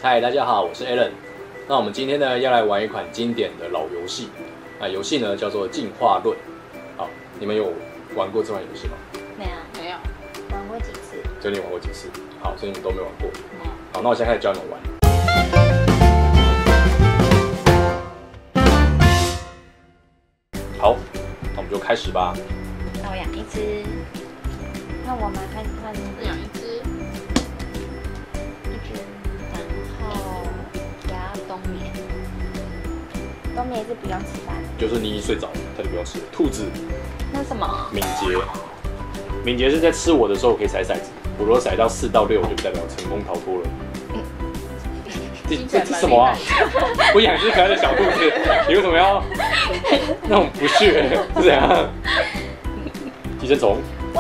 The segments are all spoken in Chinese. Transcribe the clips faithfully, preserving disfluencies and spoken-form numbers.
嗨，大家好，我是 Alan。那我们今天呢要来玩一款经典的老游戏，啊，游戏呢叫做进化论。好，你们有玩过这款游戏吗？ 没有，没有，玩过几次？ 就你玩过几次？好，所以你们都没玩过。没有。好，那我现在开始教你们玩。好，那我们就开始吧。 那我养一只，那我们看看养一只， 一只，然后压冬眠。冬眠是不用吃饭的， 就是你一睡着，它就不用吃了。兔子， 那什么？ 敏捷，敏捷是在吃我的时候可以骰骰子，我如果骰到四到六，就代表成功逃脱了。这这这什么啊？我养只可爱的小兔子，你为什么要那种不屑？是怎样？寄生虫。 喂！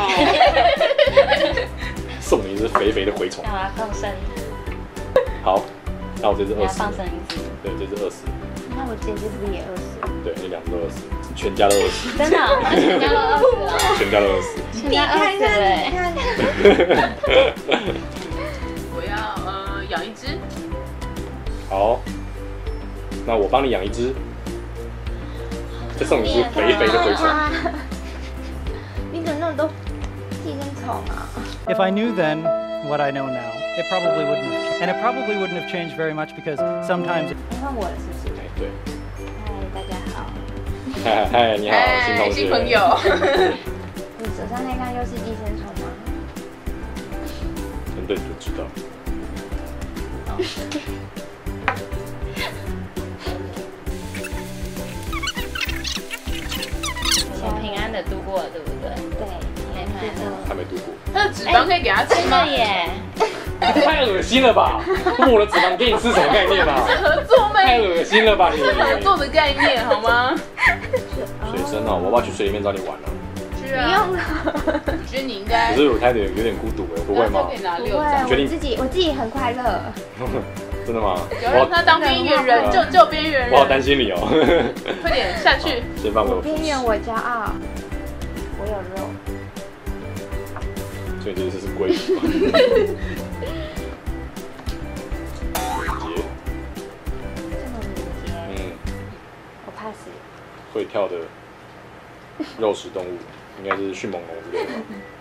送你一只肥肥的蛔虫。 那我要放生。 好，那我这只你要饿死。 放生一只。 对，这只饿死。 那我姐姐不是也饿死？ 对，你两只都饿死，全家都饿死。 真的？那全家都饿死了。 全家都饿死。 全家饿死了。 我要呃养一只。 好，那我帮你养一只。再送你一只肥肥的蛔虫。 你怎么那么多寄生虫啊 If I knew then what I know now, it probably wouldn't have changed. And it probably wouldn't have changed very much because sometimes... 你换我了是不是？ 哎，对。 嗨，大家好。 嗨嗨，你好，新同学。 新朋友。 你手上那张又是寄生虫吗？ 真对，就知道。 很平安的度过了，对不对？对，没平安的。 还没度过。 它的脂肪可以给它吃吗？ 真的耶！ 太恶心了吧！我的脂肪给你吃什么概念啊？ 合作妹。 太恶心了吧你！ 是合作的概念好吗？ 水深哦，我要不要去水里面找你玩啊？ 是啊。不用了。我觉得你应该。 可是我开始有点孤独哎，不会吗？ 可以拿不六张。 会，我自己我自己很快乐。 真的吗？ 有让他当边缘人，救救边缘人。 我好担心你哦。 快点下去。 先放我。 边缘我骄傲，我有肉。 所以这次是龟。敏捷。 这么敏捷。 嗯。 我怕死。 会跳的肉食动物，应该是迅猛龙之类的。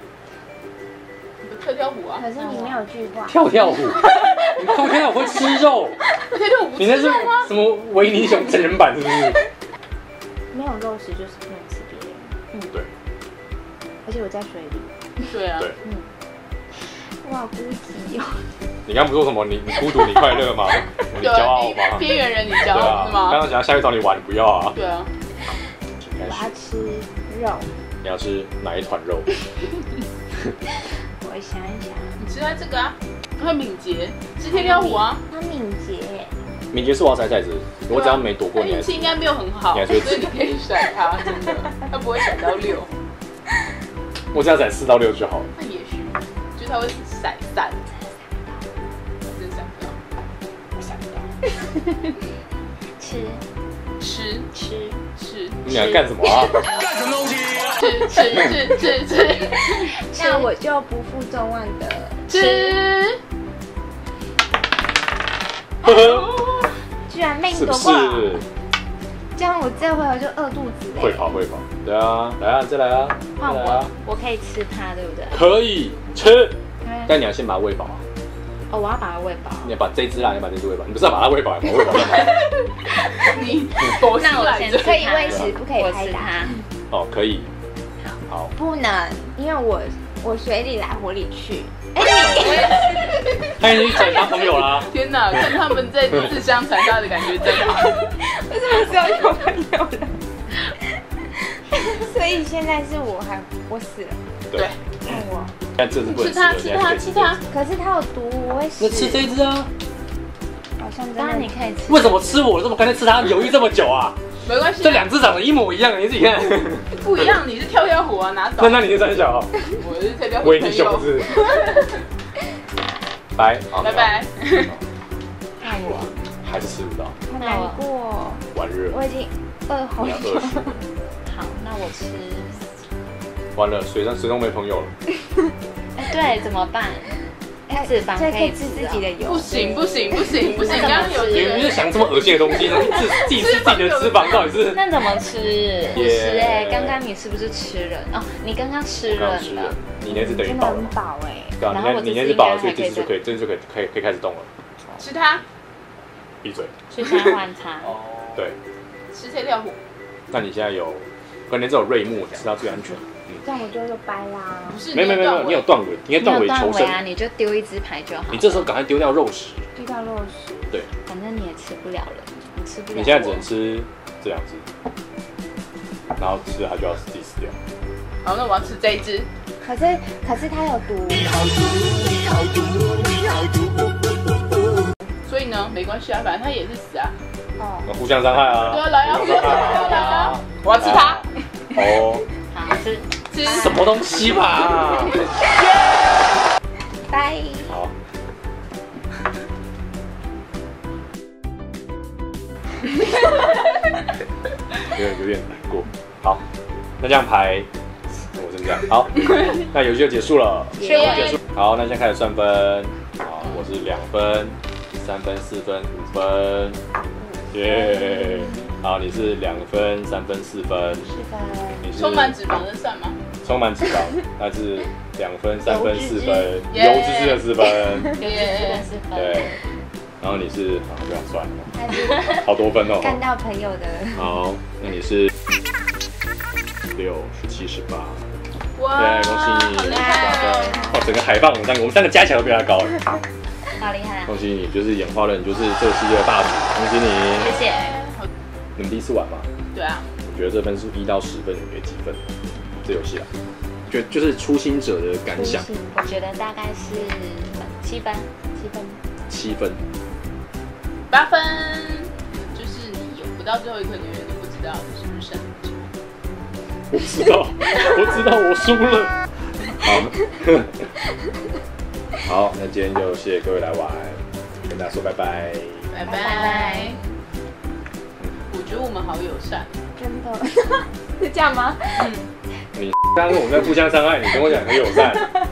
跳跳虎啊！ 可是你没有句话。 跳跳虎，你跳跳虎会吃肉？ 跳跳虎不你那是吃肉吗？ 什么维尼熊真人版是不是？ 没有肉食就是不能吃别人。 嗯，对。 而且我在水里。 对啊。 对。 嗯。哇，孤寂哦。 你刚不是说什么？你你孤独你快乐吗？你骄傲吗？ 边缘人你骄傲是吗？ 刚刚想要下去找你玩，你不要啊。 对啊。 我要吃肉。 你要吃哪一团肉？ 我想一想。 你吃它这个啊，它敏捷，吃跳跳虎啊。 它敏捷。 敏捷是我要骰骰子，我只要没躲过你。 运气应该没有很好，所以你可以甩它，真的，它不会甩到六。 我只要骰四到六就好了。 那也许，就它会甩散，真闪不到。 我闪不到。 吃吃吃吃。 你想干什么啊？ 干什么东西？ 吃吃吃吃吃。 那我就不负众望的吃。 呵呵。 居然命是不夺过了， 是？ 这样我这回合就饿肚子嘞。 会跑会跑，对啊，来啊，再来啊， 换我，我可以吃它，对不对？ 可以吃，但你要先把它喂饱啊。 哦，我要把它喂饱。 你要把这只啦，你要把这只喂饱，你不是要把它喂饱，把它喂饱。 你那我先可以喂食，不可以拍打。 哦，可以。 好。 好。 不能，因为我我水里来火里去。 哎，他已经转当朋友啦。 天哪，看他们在自相残杀的感觉真好。 为什么只有有朋友了？所以现在是我还我死了。 对。 看我。 但这是不能吃的， 吃它，吃它，吃它。 可是它有毒，我会死。 那吃这一只啊。 好像当然你可以吃。 为什么吃我这么干脆吃它？犹豫这么久啊？ 没关系。 这两只长得一模一样，你自己看。 不一样，你是跳跳虎啊，拿走。 那那你是三小？ 我是跳跳虎。 维尼熊是。拜， 拜拜。 看我。 还是吃不到。 好难过。 完热。 我已经饿好久。 好，那我吃。 完了，水上水中没朋友了。 哎，对，怎么办？ 哎， 脂肪所以可以可以吃自己的油。 不行不行不行不行，刚刚有你们是想这么恶心的东西，然后自自己吃自己的脂肪，到底是？ 那怎么吃？不 Yeah 吃哎，刚刚你是不是吃了？哦，你刚刚吃了刚吃了呢。， 你那是等于真的很饱了嘛？ 饱哎。 对啊，你那然后我这次你那是饱了， 应该还可以所以这次就可以，这次就可以可以可以开始动了。 吃它， 闭嘴。 去现在换它。 对， 吃切跳虎， 那你现在有，可能只有瑞木吃到最安全。 这样我就又掰啦。 不是没有没有没有，你有断尾，你应该断尾求生。 你有断尾啊，你就丢一只牌就好。 你这时候赶快丢掉肉食。 丢掉肉食。 对， 反正你也吃不了了，你吃不了。 你现在只能吃这两只，然后吃了它就要自己死掉。 好，那我要吃这一只。 可是可是它有毒。 所以呢，没关系啊，反正它也是死啊。 哦。 那互相伤害啊！ 对啊，来啊， 互相伤害来啊！ 啊！我要吃它， 哦， 好吃。 吃什么东西吧？ 掰。 好。有点有点难过。好，那这样排，我真这样。好，那游戏就结束了。 耶结束。好，那现在开始算分。好，我是两分、三分、四分、五分。耶。好，你是两分、三分、四分。 四分。 你是充满脂肪的算吗？ 充满脂肪，那是两分、三分、四分， 耶油脂质的四分。 耶， 四分。 对，然后你是，好，不想算了， 还是好多分哦。 干到朋友的。 好，那你是六、十七、十八， 哇， 对，恭喜你， 好厉十八害哦！ 分。哇，整个海报我们三个，我们三个加起来都比他高哎。 好厉害啊！ 恭喜你，就是演化了，你就是这个世界的霸主，恭喜你。 谢谢。 好你们第一次玩嘛？ 对啊， 我觉得这分数一到十分，你给几分？这游戏啊，就就是初心者的感想， 我觉得大概是七分，七分。 七分。 八分，就是你有不到最后一刻，你永远都不知道你是不是胜者。 我知道，我知道，我输了。好，好，那今天就谢谢各位来玩，跟大家说拜拜。 拜拜拜。我觉得我们好友善。 真的。是这样吗？ 嗯。 你刚刚我们在互相伤害，你跟我讲很友善。